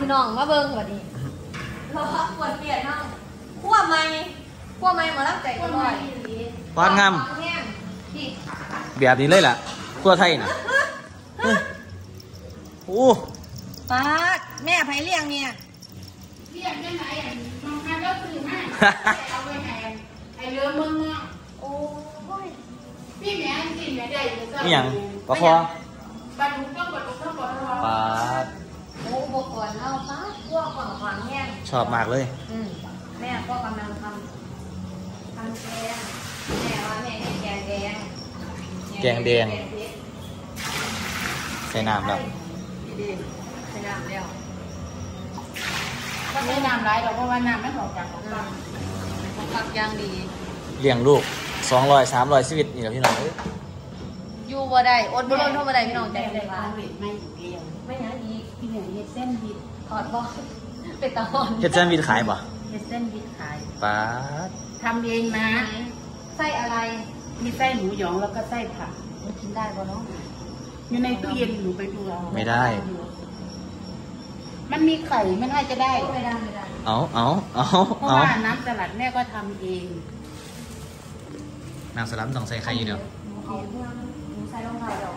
น้องมาเบิ้งวันนี้เราปวดเปลี่ยนน้องขั้วไม้หมอรับใจก็ร่อยปานงามแบบนี้เลยล่ะตัวไทยน่ะโอ้ป้าแม่ไผ่เลี้ยงเนี่ยเลี้ยงยังไงน้องแม่ก็ซื้อมาเอาไปให้เรือมึงอ่ะโอ้ยพี่แม่กินแม่ได้นี่ยังปลาคอบรรลุต้องบรรลุต้องบรรลุปลาโอ้บก่อนเอาป้าขั้วก่อนขวางแห้งชอบมากเลยแม่ก็กำลังทำแกงแม่ว่าแม่ให้แกงแดงใส่น้ำแล้วใส่น้ำแล้วก็ไม่น้ำไรหรอกเพราะว่าน้ำไม่ออกจากของปักย่างดีเลี้ยงลูก200-300ชีวิตนี่แหละพี่น้องอยู่บ่ได้อดบ่ล้นเท่าบ่ได้พี่น้องใจเลยว่าไม่อีกเดียวไม่ยังอีกที่เหลือเฮ็ดเส้นวิดถอดบ่เป็นตะหอนเฮ็ดเส้นวิดขายบ่เฮ็ดเส้นวิดขายป๊าดทำเองนะไส้อะไรมีไส้หมูหยองแล้วก็ไส้ผักมันกินได้ป่ะเนาะอยู่ในตู้เย็นหนูไปดูไม่ได้มันมีไข่ไม่น่าจะได้ไม่ได้เอาเพราะว่าน้ำสลัดแม่ก็ทำเองน้ำสลัดต้องใส่ไข่อยู่เดียวหนูใส่รองเท้าเดียว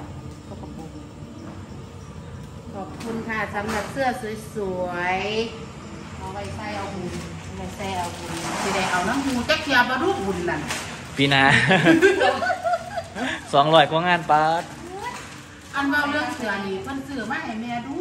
ขอบคุณค่ะสำหรับเสื้อสวยๆเอาไปใส่เอาบุญไม่ใส่เอาบุญสิได้เอาน้ำมูจักเทียบมารูปบุญนั่นปีนา200กว่างานป๊าดอันว่าเรื่องเสือนี่มันซื้อมาให้แม่ดู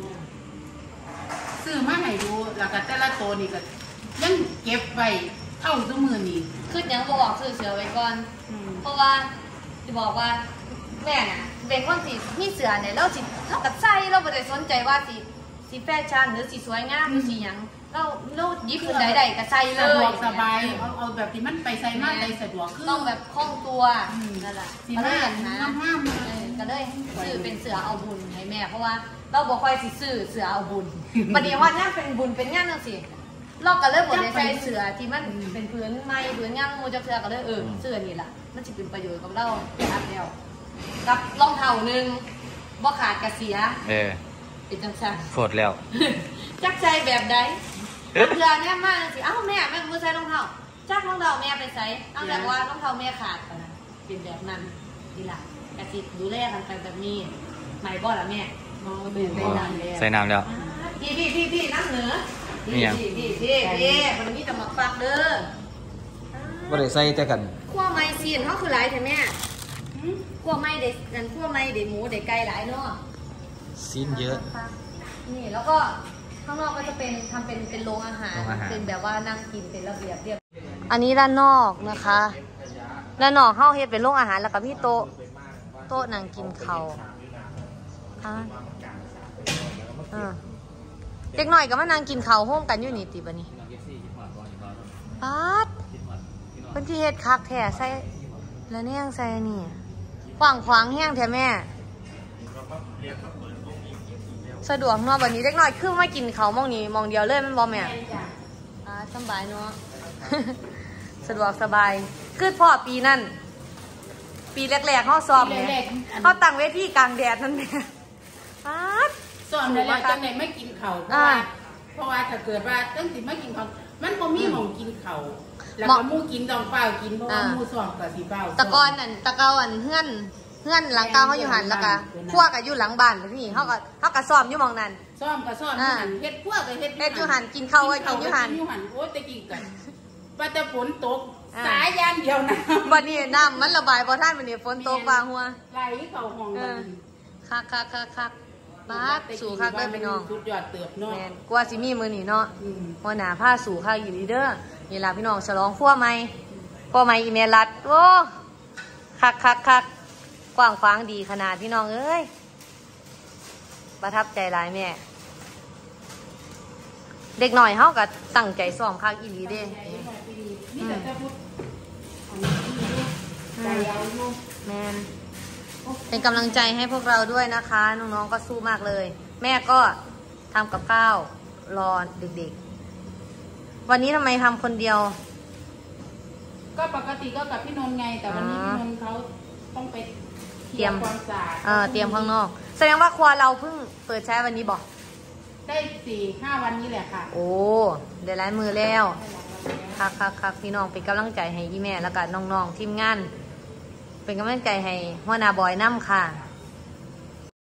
ซื้อมาให้ดูแล้วก็แต่ละตัวนี่ก็ยังเก็บไว้เท่าตัวมือนี่คือยังบอกซื้อเสือไว้ก่อนเพราะว่าจะบอกว่าแม่น่ะเป็นคนที่มีเสือเนี่ยเราสิเท่ากับใส่เราไม่ได้สนใจว่าสีแฟชั่นหรือสีสวยงามหรือสีหยังเรายิบขึ้นใดๆก็ใส่เลยสะดวกสบายเอาแบบที่มันไปใส่มากเลยสะดวกขึ้นต้องแบบคล่องตัวนั่นแหละก็เลยนะก็เลยซื้อเป็นเสือเอาบุญให้แม่เพราะว่าเราบอกคอยสิซื้อเสือเอาบุญประเดี๋ยวว่างานเป็นบุญเป็นงานนั่นสิเราก็เลยบอกในใส่เสือที่มันเป็นพื้นไม้พื้นงานมูจะเสือก็เลยเสือนี่แหละมันจะเป็นประโยชน์กับเราอันเดียวกับรองเท้านึงบ่ขาดกระเสียเป็นจังสันโคตรแล้วจักใจแบบใดเดือนเนี่ยมากสิเอ้าแม่มือใส่รองเท้าจักรองเท้าแม่ไปใส่เอาแต่ว่ารองเท้าแม่ขาดไปนะเป็นแบบนั้นดีละกระติดดูแลกันไปแบบนี้ใหม่บ่ล่ะแม่ใส่น้ำแล้วพี่น้ำเหนือพี่วันนี้จะมาฟักเด้อว่าได้ใส่แต่กันขั้วไม้ซีนเขาคือหลายแต่แม่ขั้วไม้เด็ดนั่นขั้วไม้เด็ดหมูเด็ดไก่หลายเนาะซีนเยอะนี่แล้วก็ข้างนอกก็จะเป็นทำเป็นโรงอาหารเป็นแบบว่านั่งกินเป็นระเบียบเรียบอันนี้ด้านนอกนะคะด้านนอกเข้าเฮ็ดเป็นโรงอาหารแล้วก็มีโต๊ะนั่งกินข้าวเด็กหน่อยก็มานั่งกินข้าวห้องกันอยู่นี่ติบันนี้ป๊าดเป็นที่เฮ็ดคักแท้ใส่แล้วเนี่ยใส่นี่ขวางแห้งแท้แม่สะดวกเนาะวันนี้เด็กน้อยคือมากินเขามองนี้มองเดียวเลยมันบอมแม่สบายเนาะสะดวกสบายคือพ่อปีนั่นปีแรกๆเขาสอบเนี่ยเขาตั้งเวทีกลางแดดนั่นแหละสอนอะไรจังไหนไม่กินเขาเพราะว่าถ้าเกิดว่าตั้งแต่ไม่กินเขามันพอมีหมองกินเขาแล้วก็มูกินต้องเปล่ากินเพราะว่ามูสอบกับสีเปล่าตะกอนนั่นตะเกาอันเฮือนหลังเก่าเขาอยู่หันแล้วก็ขั้วกับอยู่หลังบ้านแบบนี้เขาก็ซ้อมอยู่มองนั้นซ้อมกับซ้อมเฮ็ดขั้วกับเฮ็ดอยู่หันกินข้าวไว้กินอยู่หันโอ้ยตะกี้กันว่าจะฝนตกสายยานเดียวนะวันนี้น้ำมันระบายพอท่านวันนี้ฝนตกฟ้าหัวไหลเข่าห้องคักบ้าสู่คักได้ไปน้องสุดยอดเติบเนาะกว่าสิมีมือนี่เนาะวันหนาผ้าสู่คักอยู่ดีเด้อนี่ล่ะพี่น้องฉลองขั้วไหมอีเมลัดโอ้คักกว้างขวางดีขนาดพี่น้องเอ้ยประทับใจหลายแม่เด็กหน่อยเขาก็ตั้งใจซ้อมคักอีหลีเด้แมนเป็นกำลังใจให้พวกเราด้วยนะคะน้องๆก็สู้มากเลยแม่ก็ทำกับข้าวรอเด็กๆวันนี้ทำไมทำคนเดียวก็ปกติก็กับพี่นนท์ไงแต่วันนี้พี่นนท์เขาต้องไปเตรียมความสะอาดเตรียมข้างนอกแสดงว่าครัวเราเพิ่งเปิดใช้วันนี้บอกได้4-5 วันนี้แหละค่ะโอ้ได้หลายมือแล้วคักพี่น้องเป็นกำลังใจให้อีแม่แล้วก็น้องๆทีมงานเป็นกำลังใจให้หัวหน้าบอยน้ำค่ะ